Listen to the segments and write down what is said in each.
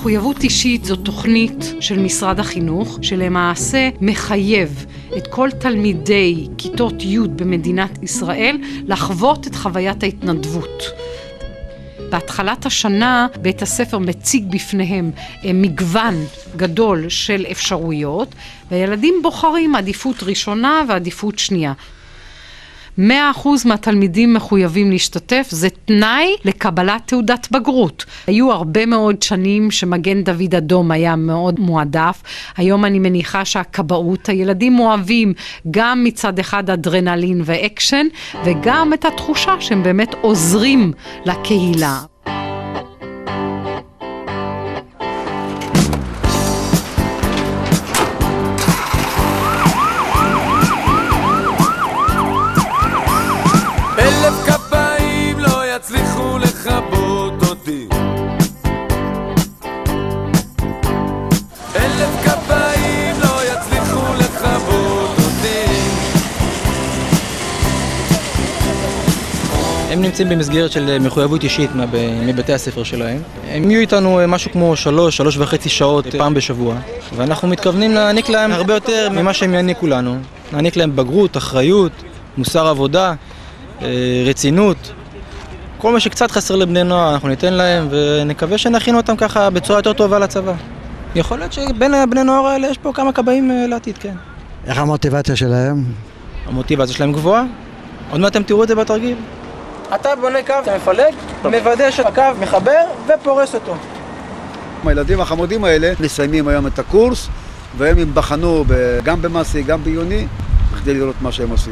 מחויבות אישית זו תוכנית של משרד החינוך, שלמעשה מחייב את כל תלמידי כיתות י' במדינת ישראל לחוות את חוויית ההתנדבות. בהתחלת השנה בית הספר מציג בפניהם מגוון גדול של אפשרויות, והילדים בוחרים עדיפות ראשונה ועדיפות שנייה. 100% מהתלמידים מחויבים להשתתף, זה תנאי לקבלת תעודת בגרות. היו הרבה מאוד שנים שמגן דוד אדום היה מאוד מועדף, היום אני מניחה שהכבאות, הילדים אוהבים גם מצד אחד אדרנלין ואקשן, וגם את התחושה שהם באמת עוזרים לקהילה. הצליחו לכבות אותי, 1000 כפיים לא יצליחו לכבות אותי. הם נמצאים במסגרת של מחויבות אישית מבתי הספר שלהם. הם יהיו איתנו משהו כמו 3.5 שעות פעם בשבוע, ואנחנו מתכוונים להעניק להם הרבה יותר ממה שהם יעניקו לנו. להעניק להם בגרות, אחריות, מוסר עבודה, רצינות. כל מה שקצת חסר לבני נוער אנחנו ניתן להם, ונקווה שנכין אותם ככה בצורה יותר טובה לצבא. יכול להיות שבין הבני נוער האלה יש פה כמה קבעים לעתיד, כן. איך המוטיבציה שלהם? המוטיבציה שלהם גבוהה. עוד מעט אתם תראו את זה בתרגיל. אתה בונה קו, אתה מפלג, מוודא שהקו מחבר ופורס אותו. הילדים החמודים האלה מסיימים היום את הקורס, והם יבחנו גם במעשי, גם בעיוני, כדי לראות מה שהם עושים.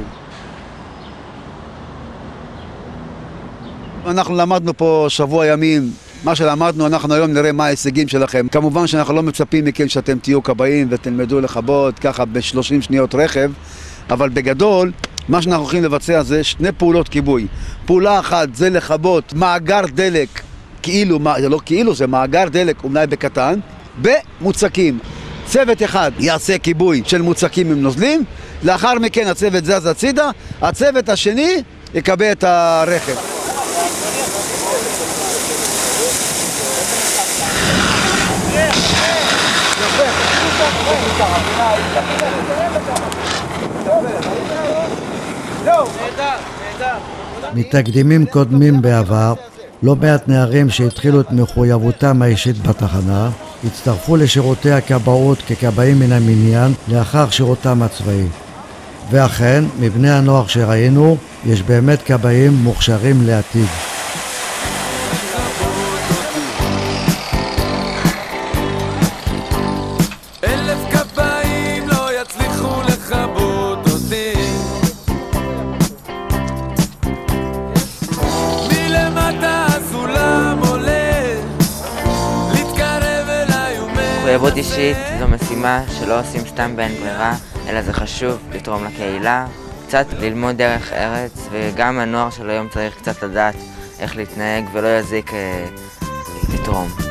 אנחנו למדנו פה שבוע ימים, מה שלמדנו אנחנו היום נראה מה ההישגים שלכם. כמובן שאנחנו לא מצפים מכם שאתם תהיו כבאים ותלמדו לכבות ככה ב-30 שניות רכב, אבל בגדול מה שאנחנו הולכים לבצע זה 2 פעולות כיבוי. פעולה אחת זה לכבות מאגר דלק, כאילו, זה לא כאילו, זה מאגר דלק אולי בקטן, במוצקים. צוות אחד יעשה כיבוי של מוצקים עם נוזלים, לאחר מכן הצוות זז הצידה, הצוות השני יקבל את הרכב. מתקדימים קודמים בעבר, לא מעט נערים שהתחילו את מחויבותם האישית בתחנה, הצטרפו לשירותי הכבאות ככבאים מן המניין לאחר שירותם הצבאי. ואכן, מבני הנוער שראינו, יש באמת כבאים מוכשרים לעתיד. מחויבות אישית זו משימה שלא עושים סתם באין ברירה, אלא זה חשוב לתרום לקהילה, קצת ללמוד דרך ארץ, וגם הנוער של היום צריך קצת לדעת איך להתנהג ולא יזיק לתרום.